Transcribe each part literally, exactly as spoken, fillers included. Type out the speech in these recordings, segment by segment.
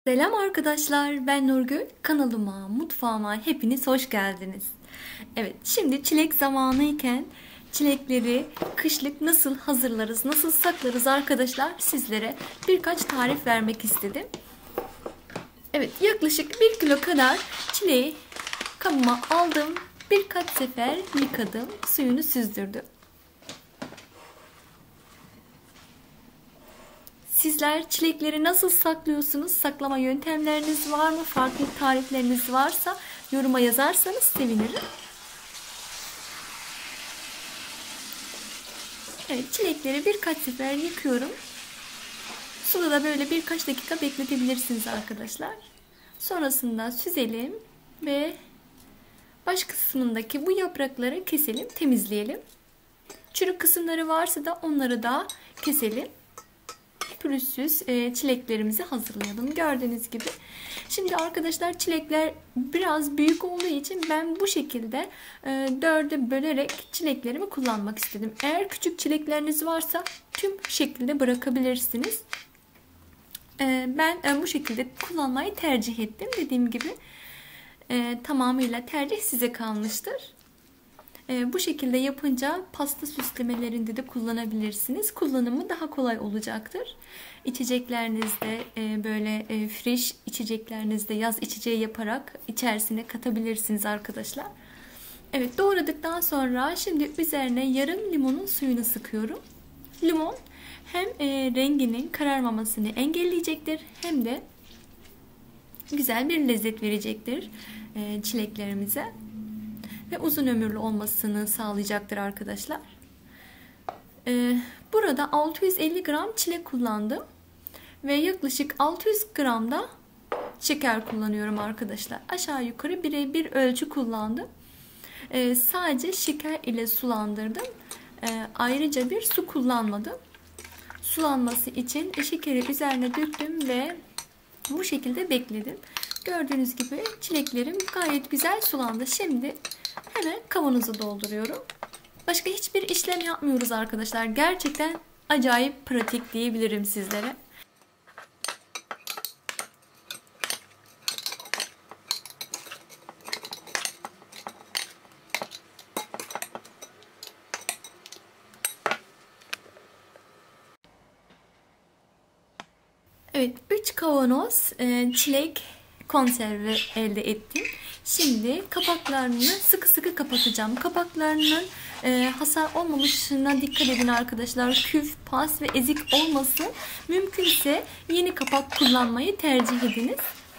Selam arkadaşlar, ben Nurgül. Kanalıma, mutfağıma hepiniz hoş geldiniz. Evet, şimdi çilek zamanı iken çilekleri kışlık nasıl hazırlarız, nasıl saklarız arkadaşlar, sizlere birkaç tarif vermek istedim. Evet, yaklaşık bir kilo kadar çileği kabıma aldım. Birkaç sefer yıkadım, suyunu süzdürdüm. Sizler çilekleri nasıl saklıyorsunuz? Saklama yöntemleriniz var mı? Farklı tarifleriniz varsa yoruma yazarsanız sevinirim. Evet, çilekleri birkaç sefer yıkıyorum. Suda da böyle birkaç dakika bekletebilirsiniz arkadaşlar. Sonrasında süzelim ve baş kısmındaki bu yaprakları keselim, temizleyelim. Çürük kısımları varsa da onları da keselim. Pürüzsüz çileklerimizi hazırlayalım. Gördüğünüz gibi. Şimdi arkadaşlar çilekler biraz büyük olduğu için ben bu şekilde dörde bölerek çileklerimi kullanmak istedim. Eğer küçük çilekleriniz varsa tüm şekilde bırakabilirsiniz. Ben bu şekilde kullanmayı tercih ettim. Dediğim gibi tamamıyla tercih size kalmıştır. Bu şekilde yapınca pasta süslemelerinde de kullanabilirsiniz. Kullanımı daha kolay olacaktır. İçeceklerinizde böyle fresh içeceklerinizde yaz içeceği yaparak içerisine katabilirsiniz arkadaşlar. Evet, doğradıktan sonra şimdi üzerine yarım limonun suyunu sıkıyorum. Limon hem renginin kararmamasını engelleyecektir hem de güzel bir lezzet verecektir çileklerimize. Ve uzun ömürlü olmasını sağlayacaktır arkadaşlar. Ee, burada altı yüz elli gram çilek kullandım. Ve yaklaşık altı yüz gram da şeker kullanıyorum arkadaşlar. Aşağı yukarı birebir ölçü kullandım. Ee, sadece şeker ile sulandırdım. Ee, ayrıca bir su kullanmadım. Sulanması için şekeri üzerine döktüm ve bu şekilde bekledim. Gördüğünüz gibi çileklerim gayet güzel sulandı. Şimdi hemen kavanoza dolduruyorum. Başka hiçbir işlem yapmıyoruz arkadaşlar. Gerçekten acayip pratik diyebilirim sizlere. Evet, üç kavanoz çilek konserve elde ettim. Şimdi kapaklarını sıkı sıkı kapatacağım. Kapaklarının e, hasar olmamasına dikkat edin arkadaşlar. Küf, pas ve ezik olmasın. Mümkünse yeni kapak kullanmayı tercih ediniz.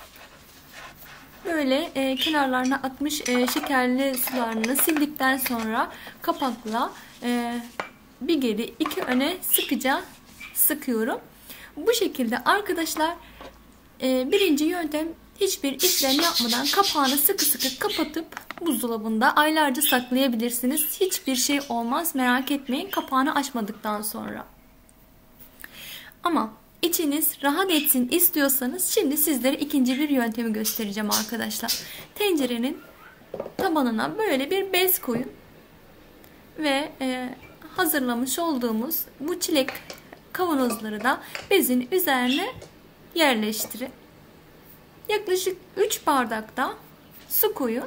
Böyle e, kenarlarına akmış e, şekerli sularını sildikten sonra kapakla e, bir geri iki öne sıkıca sıkıyorum. Bu şekilde arkadaşlar e, birinci yöntem, hiçbir işlem yapmadan kapağını sıkı sıkı kapatıp buzdolabında aylarca saklayabilirsiniz. Hiçbir şey olmaz, merak etmeyin, kapağını açmadıktan sonra. Ama içiniz rahat etsin istiyorsanız şimdi sizlere ikinci bir yöntemi göstereceğim arkadaşlar. Tencerenin tabanına böyle bir bez koyun ve e, hazırlamış olduğumuz bu çilek kavanozları da bezin üzerine yerleştirin. Yaklaşık üç bardak da su koyun.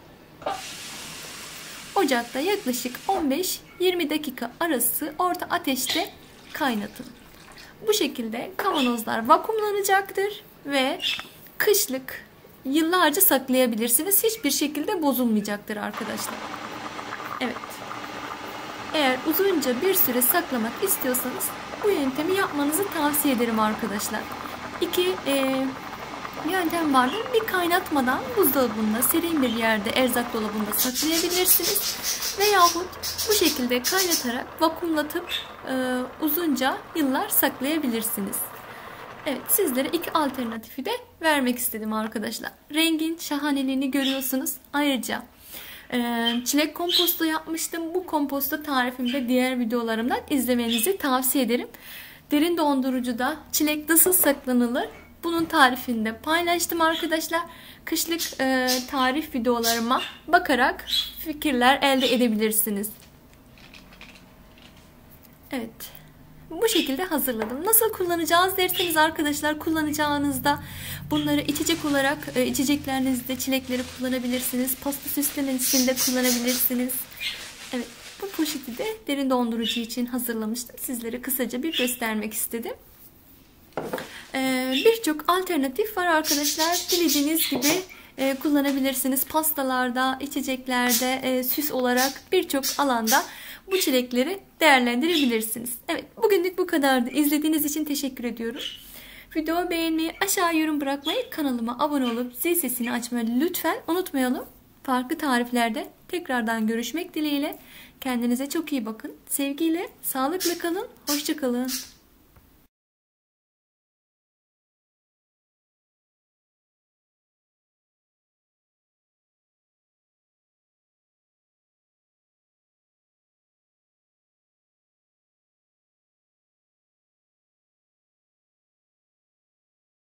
Ocakta yaklaşık on beş yirmi dakika arası orta ateşte kaynatın. Bu şekilde kavanozlar vakumlanacaktır ve kışlık yıllarca saklayabilirsiniz. Hiçbir şekilde bozulmayacaktır arkadaşlar. Evet. Eğer uzunca bir süre saklamak istiyorsanız bu yöntemi yapmanızı tavsiye ederim arkadaşlar. İki e, yöntem vardır. Bir, kaynatmadan buzdolabında serin bir yerde erzak dolabında saklayabilirsiniz. Veyahut bu şekilde kaynatarak vakumlatıp e, uzunca yıllar saklayabilirsiniz. Evet, sizlere iki alternatifi de vermek istedim arkadaşlar. Rengin şahaneliğini görüyorsunuz. Ayrıca e, çilek kompostu yapmıştım. Bu kompostu tarifimde diğer videolarımdan izlemenizi tavsiye ederim. Derin dondurucuda çilek nasıl saklanılır? Bunun tarifini de paylaştım arkadaşlar. Kışlık e, tarif videolarıma bakarak fikirler elde edebilirsiniz. Evet. bu şekilde hazırladım. Nasıl kullanacağız derseniz arkadaşlar, kullanacağınızda bunları içecek olarak e, içeceklerinizde çilekleri kullanabilirsiniz. Pasta süslemesinde kullanabilirsiniz. Evet, bu poşeti de derin dondurucu için hazırlamıştım. Sizlere kısaca bir göstermek istedim. Ee, Birçok alternatif var arkadaşlar. Dilediğiniz gibi e, kullanabilirsiniz. Pastalarda, içeceklerde, e, süs olarak birçok alanda bu çilekleri değerlendirebilirsiniz. Evet, bugünlük bu kadardı. İzlediğiniz için teşekkür ediyorum. Videoyu beğenmeyi, aşağı yorum bırakmayı, kanalıma abone olup zil sesini açmayı lütfen unutmayalım. Farklı tariflerde tekrardan görüşmek dileğiyle. Kendinize çok iyi bakın. Sevgiyle, sağlıklı kalın. Hoşça kalın.